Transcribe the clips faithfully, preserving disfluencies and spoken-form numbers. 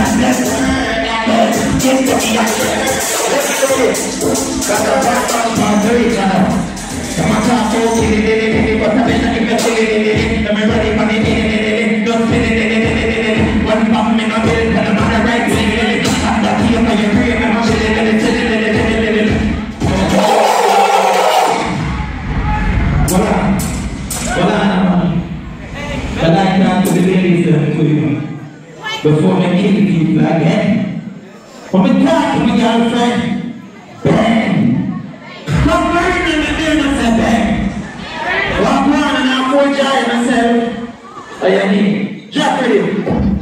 Before I kill people again, when we talk to my girlfriend, bang. Come burn in the ear and say bang. Walk around and I four giant myself. Oh yeah, me. Drop with it.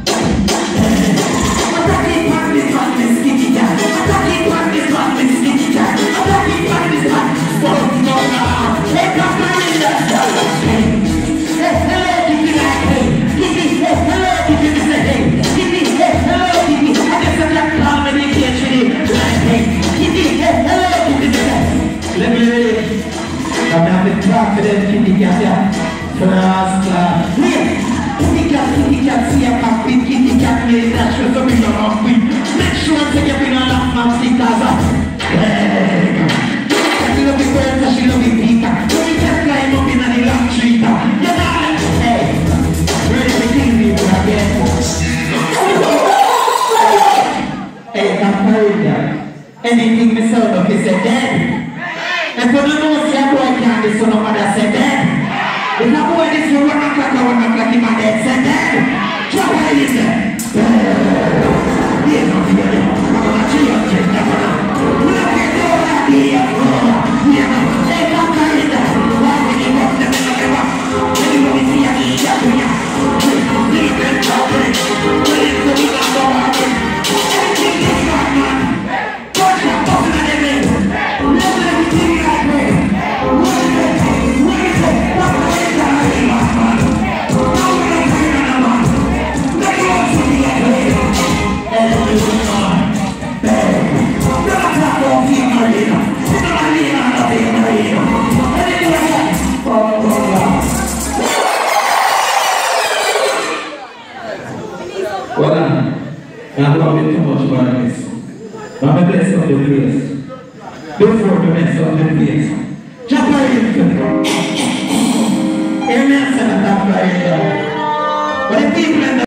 Attack it, pack this back, this sticky cat. Attack it, pack this back, this sticky cat. Attack it, pack this back. Fuck no, no. Hey, come burn in that girl. Hey, hello, give me that. Hey, give me, hey, hello, give me that. Hey. Let me read it. I'm not the confident kitty cat, yeah. First class. Here. Kitty cat, kitty cat, see a cockpit, kitty cat, made that show so we don't have queen. Make sure to get in a laugh, man, stick as a. She love the birds and she love the peacock. So we can climb up in a long tree top. You know, hey. Ready to kill people again. Hey, I'm worried that anything me sound of is a dead. And for the most young boy can't be so no mother said dead. If a boy is for one o'clock or one o'clock in my dead said dead. Drop it in there. Here's no fear. I'm gonna chill your kid. I'm gonna look at all that here. You know, they can't carry that. Why would you walk them in the river? Anybody see a kid up here? Leave it, drop it. Leave it, we got no happen. Everything is gone, man. Touch your button and everything. Let everything like me. What is it? What is it? What is it? What is it, man? Now we're not playing on the man. Let go of the way. Everything on. Bang. Never talk about the arena. Sit on the arena and not the arena. Anything like that? Oh, oh, oh. Well done. I'm talking too much about this. I'm a blessed of the place. Before the mess of the place. Jump right into it. Amen, son of God, right there. But the people in the